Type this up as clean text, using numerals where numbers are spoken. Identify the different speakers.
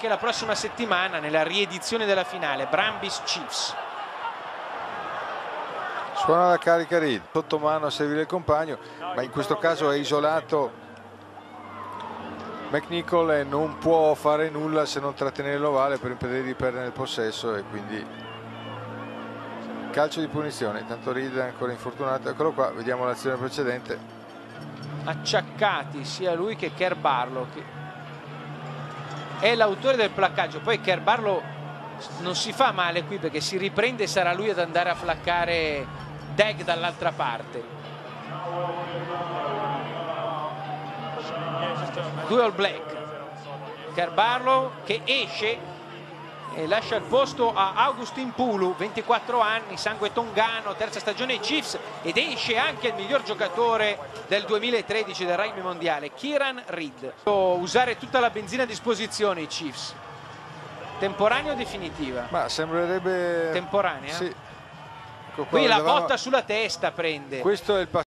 Speaker 1: anche la prossima settimana nella riedizione della finale Brumbies Chiefs.
Speaker 2: Suona la carica Reed, sotto mano a servire il compagno, ma in questo caso è isolato McNichol e non può fare nulla se non trattenere l'ovale per impedire di perdere il possesso, e quindi calcio di punizione. Intanto Reed è ancora infortunato, eccolo qua, vediamo l'azione precedente.
Speaker 1: Acciaccati sia lui che Kerr Barlow, che è l'autore del placcaggio. Poi Kerr Barlow non si fa male qui perché si riprende e sarà lui ad andare a flaccare Dag dall'altra parte. Due All Black. Kerr Barlow che esce e lascia il posto a Augustin Pulu, 24 anni, sangue tongano, terza stagione ai Chiefs, ed esce anche il miglior giocatore del 2013 del rugby mondiale, Kieran Reed. Usare tutta la benzina a disposizione i Chiefs. Temporanea o definitiva?
Speaker 2: Ma sembrerebbe
Speaker 1: temporanea.
Speaker 2: Sì.
Speaker 1: Qui la botta sulla testa prende.
Speaker 2: Questo è il